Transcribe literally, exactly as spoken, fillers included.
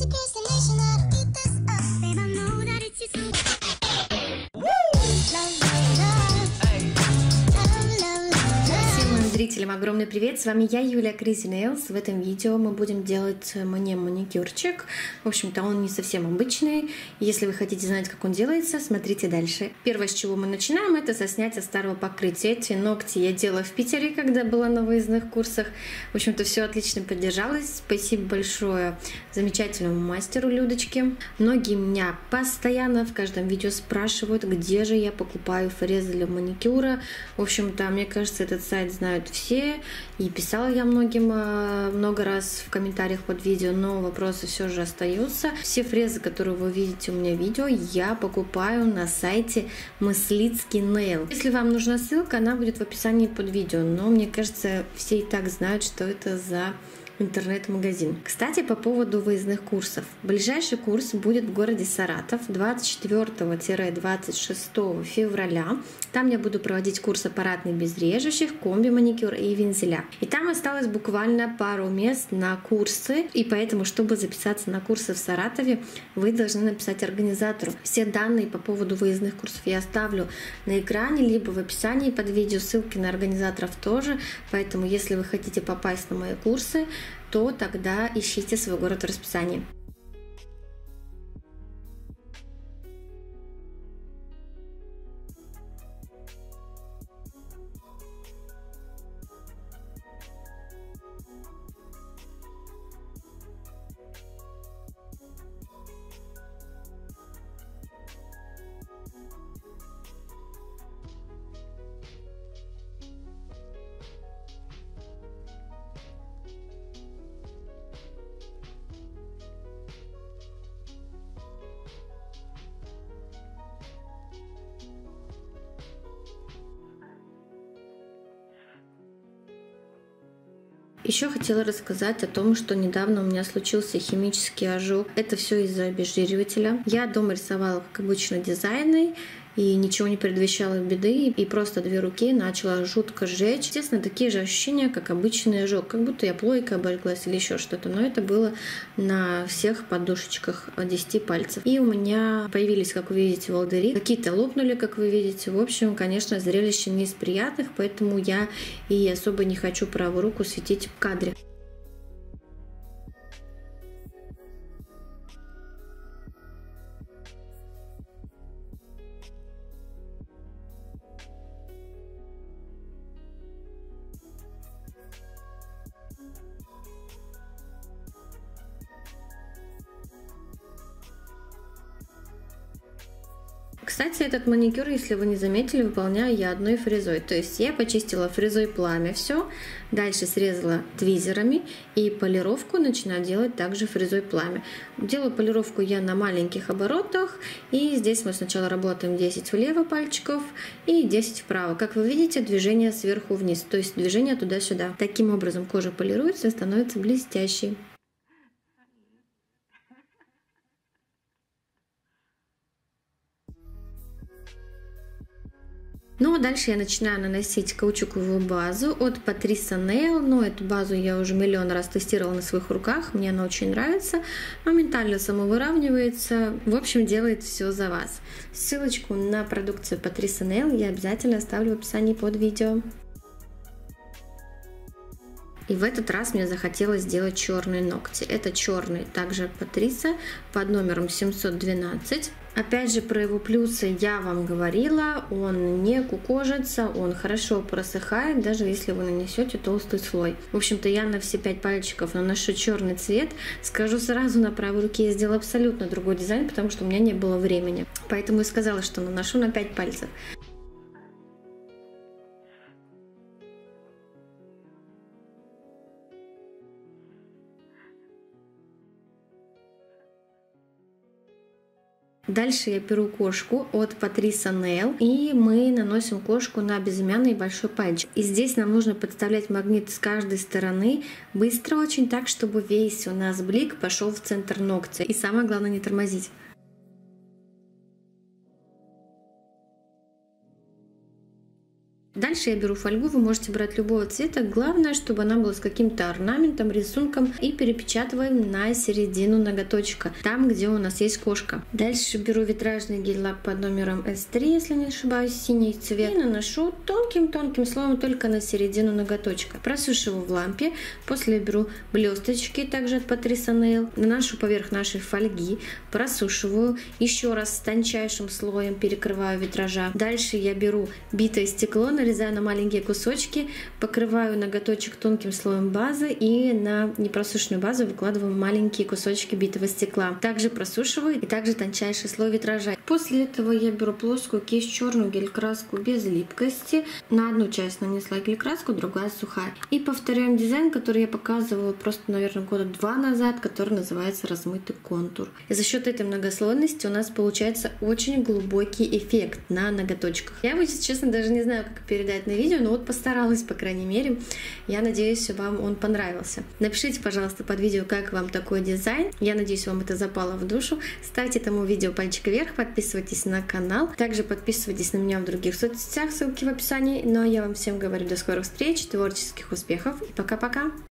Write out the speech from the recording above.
Зрителям огромный привет, с вами я, Юлия Crazy Nails. В этом видео мы будем делать мне маникюрчик. В общем-то, он не совсем обычный. Если вы хотите знать, как он делается, смотрите дальше. Первое, с чего мы начинаем, это со снятия старого покрытия. Эти ногти я делала в Питере, когда была на выездных курсах. В общем-то, все отлично поддержалось. Спасибо большое замечательному мастеру Людочке. Многие меня постоянно в каждом видео спрашивают, где же я покупаю фрезы для маникюра. В общем-то, мне кажется, этот сайт знают все, и писала я многим много раз в комментариях под видео, но вопросы все же остаются. Все фрезы, которые вы видите у меня в видео, я покупаю на сайте Мыслицкий Nail. Если вам нужна ссылка, она будет в описании под видео, но мне кажется, все и так знают, что это за интернет-магазин. Кстати, по поводу выездных курсов. Ближайший курс будет в городе Саратов двадцать четвёртого — двадцать шестого февраля. Там я буду проводить курс аппаратных безрежущих, комби-маникюр и вензеля. И там осталось буквально пару мест на курсы, и поэтому, чтобы записаться на курсы в Саратове, вы должны написать организатору. Все данные по поводу выездных курсов я оставлю на экране, либо в описании под видео, ссылки на организаторов тоже. Поэтому, если вы хотите попасть на мои курсы, то тогда ищите свой город в расписании. Еще хотела рассказать о том, что недавно у меня случился химический ожог. Это все из-за обезжиривателя. Я дома рисовала, как обычно, дизайны, и ничего не предвещало беды, и просто две руки начала жутко жечь. Естественно, такие же ощущения, как обычный ожог, как будто я плойкой обожглась или еще что-то, но это было на всех подушечках десяти пальцев. И у меня появились, как вы видите, волдыри, какие-то лопнули, как вы видите. В общем, конечно, зрелище не из приятных, поэтому я и особо не хочу правую руку светить в кадре. Кстати, этот маникюр, если вы не заметили, выполняю я одной фрезой. То есть я почистила фрезой пламя все, дальше срезала твизерами и полировку начинаю делать также фрезой пламя. Делаю полировку я на маленьких оборотах, и здесь мы сначала работаем десять влево пальчиков и десять вправо. Как вы видите, движение сверху вниз, то есть движение туда-сюда. Таким образом кожа полируется и становится блестящей. Ну а дальше я начинаю наносить каучуковую базу от Patricia Nail. Но эту базу я уже миллион раз тестировала на своих руках, мне она очень нравится. Моментально самовыравнивается, в общем, делает все за вас. Ссылочку на продукцию Patricia Nail я обязательно оставлю в описании под видео. И в этот раз мне захотелось сделать черные ногти. Это черный, также Patricia, под номером семьсот двенадцать. Опять же, про его плюсы я вам говорила, он не кукожится, он хорошо просыхает, даже если вы нанесете толстый слой. В общем-то, я на все пять пальчиков наношу черный цвет. Скажу сразу, на правой руке я сделала абсолютно другой дизайн, потому что у меня не было времени. Поэтому и сказала, что наношу на пять пальцев. Дальше я беру кошку от Patricia Nail, и мы наносим кошку на безымянный большой пальчик. И здесь нам нужно подставлять магнит с каждой стороны, быстро очень, так, чтобы весь у нас блик пошел в центр ногтя. И самое главное, не тормозить. Дальше я беру фольгу, вы можете брать любого цвета, главное, чтобы она была с каким-то орнаментом, рисунком, и перепечатываем на середину ноготочка, там, где у нас есть кошка. Дальше беру витражный гель-лак под номером эс три, если не ошибаюсь, синий цвет, и наношу тонким-тонким слоем только на середину ноготочка. Просушиваю в лампе, после беру блесточки, также от Patricia Nail, наношу поверх нашей фольги, просушиваю, еще раз с тончайшим слоем перекрываю витража. Дальше я беру битое стекло, нарезаю на маленькие кусочки, покрываю ноготочек тонким слоем базы и на непросушенную базу выкладываю маленькие кусочки битого стекла. Также просушиваю и также тончайший слой витража. После этого я беру плоскую кисть, черную гель-краску без липкости. На одну часть нанесла гель-краску, другая сухая. И повторяем дизайн, который я показывала просто, наверное, года два назад, который называется размытый контур. И за счет этой многослойности у нас получается очень глубокий эффект на ноготочках. Я, если честно, даже не знаю, как передать на видео, но вот постаралась, по крайней мере. Я надеюсь, вам он понравился. Напишите, пожалуйста, под видео, как вам такой дизайн. Я надеюсь, вам это запало в душу. Ставьте этому видео пальчик вверх, подписывайтесь на канал. Также подписывайтесь на меня в других соцсетях, ссылки в описании. Ну а я вам всем говорю до скорых встреч, творческих успехов и пока-пока!